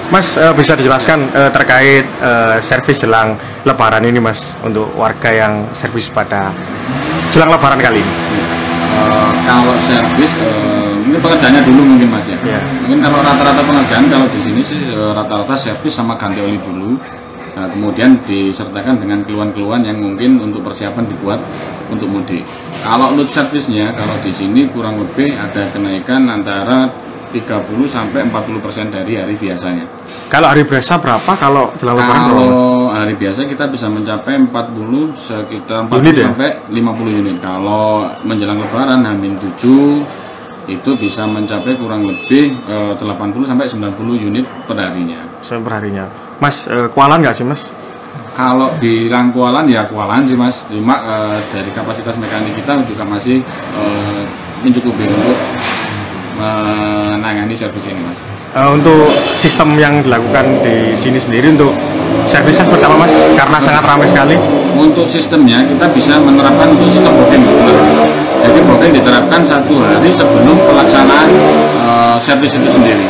Mas bisa dijelaskan terkait servis jelang Lebaran ini, Mas, untuk warga yang servis pada jelang Lebaran kali ini? Kalau servis, mungkin pengerjaannya dulu mungkin Mas ya. Yeah. Mungkin kalau rata-rata pengerjaan kalau di sini sih rata-rata servis sama ganti oli dulu. Nah, kemudian disertakan dengan keluhan-keluhan yang mungkin untuk persiapan dibuat untuk mudik. Kalau load servisnya, kalau di sini kurang lebih ada kenaikan antara 30 sampai 40% dari hari biasanya. Kalau hari biasa berapa? Kalau jelang Lebaran berapa? Kalau hari biasa kita bisa mencapai 40 sekitar 40 unit ya? sampai 50 unit. Kalau menjelang Lebaran H-7 itu bisa mencapai kurang lebih 80 sampai 90 unit per harinya. Per harinya. Mas, kualan nggak sih, Mas? Kalau bilang kualan ya kualan sih Mas. Cuma dari kapasitas mekanik kita juga masih mencukupi untuk menangani servis ini Mas. Untuk sistem yang dilakukan di sini sendiri untuk servisnya seperti apa, Mas? Karena sangat ramai sekali. Untuk sistemnya kita bisa menerapkan untuk sistem boarding. Jadi boarding diterapkan 1 hari sebelum pelaksanaan servis itu sendiri.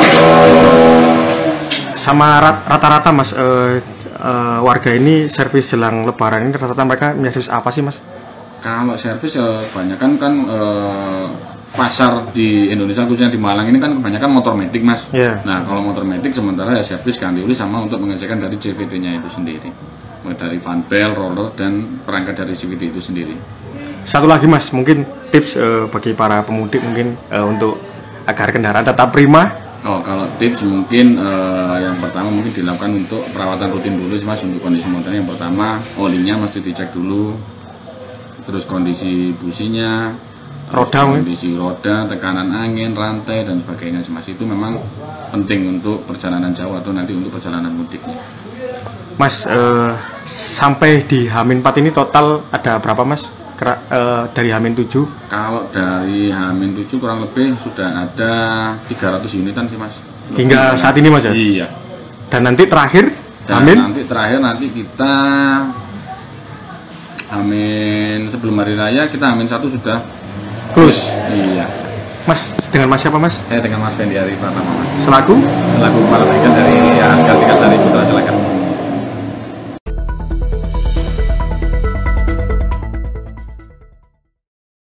Sama rata-rata, Mas, warga ini servis jelang Lebaran ini rata-rata mereka servis apa sih, Mas? Kalau servis kebanyakan kan pasar di Indonesia khususnya di Malang ini kan kebanyakan motor metik Mas. Yeah. Nah kalau motor metik sementara ya servis ganti oli sama untuk mengerjakan dari CVT-nya itu sendiri, dari van belt, roller dan perangkat dari CVT itu sendiri. Satu lagi, Mas, mungkin tips bagi para pemudik mungkin untuk agar kendaraan tetap prima. Oh kalau tips mungkin yang pertama mungkin dilakukan untuk perawatan rutin dulu sih Mas untuk kondisi motornya. Yang pertama olinya mesti dicek dulu, terus kondisi businya, kondisi roda, tekanan angin, rantai dan sebagainya sih Mas. Itu memang penting untuk perjalanan jauh atau nanti untuk perjalanan mudiknya. Mas, sampai di H-4 ini total ada berapa, Mas? Dari H-7? Kalau dari H-7 kurang lebih sudah ada 300 unitan sih Mas. Hingga saat ini, Mas ya? Iya. Dan nanti terakhir? Nanti kita Amin sebelum hari raya kita H-1 sudah close. Iya. Mas, dengan Mas siapa, Mas? Saya dengan Mas Fendi Ari Pratama Mas. Selaku kepala bengkel dari Askar Tiga Sari Putra Celakan.